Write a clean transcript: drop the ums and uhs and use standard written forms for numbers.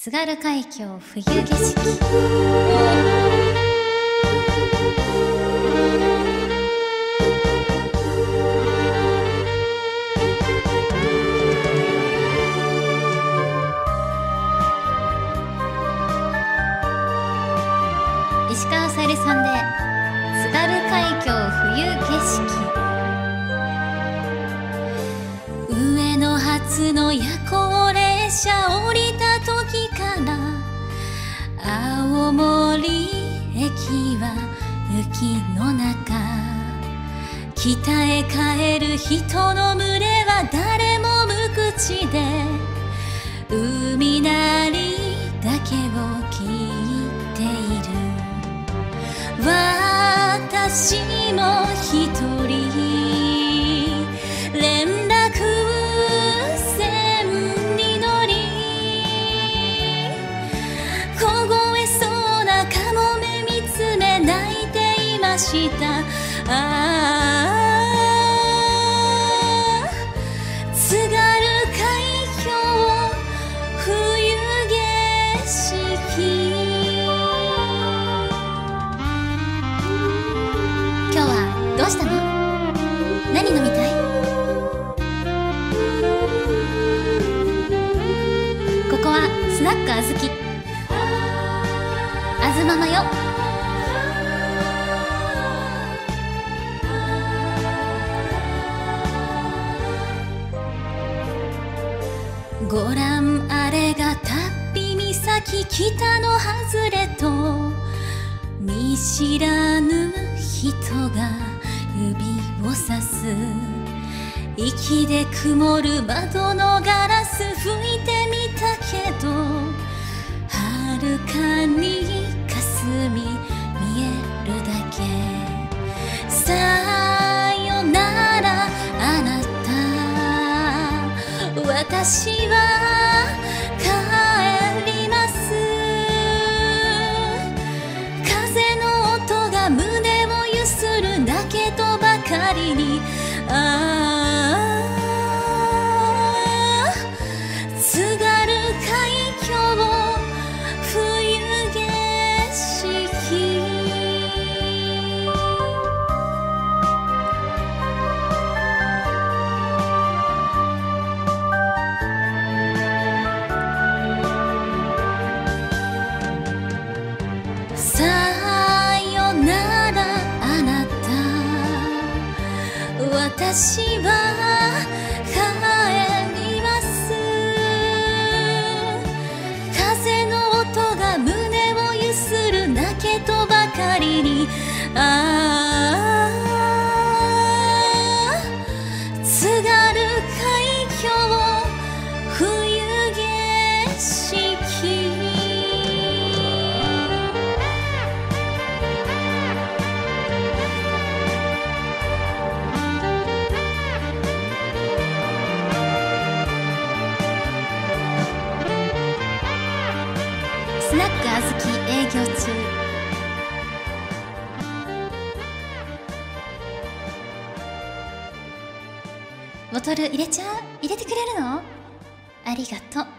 津軽海峡冬景色。石川さゆりさんで津軽海峡冬景色。上野発の夜行列車降りた時から青森駅は雪の中、北へ帰る人の群れは誰も無口で海鳴りだけを聞いている。私も一人連絡船に乗り、凍えそうなカモメ見つめ泣いていました。津軽海峡冬景色。今日はどうしたの？何飲みたい？ここはスナックあずき、あずママよ。ご覧あれがたっぴ岬、北の外れと見知らぬ人が指をさす。息で曇る窓のガラス拭いてみたけど、はるかに霞見えるだけ。さよならあなた、私は帰ります。風の音が胸をゆするだけとばかりに、津軽海峡冬景色。さよならあなた、私は帰ります。風の音が胸をゆするだけとばかりに、津軽海峡冬景色。スナックあずき営業中。ボトル入れちゃう？入れてくれるの？ありがとう。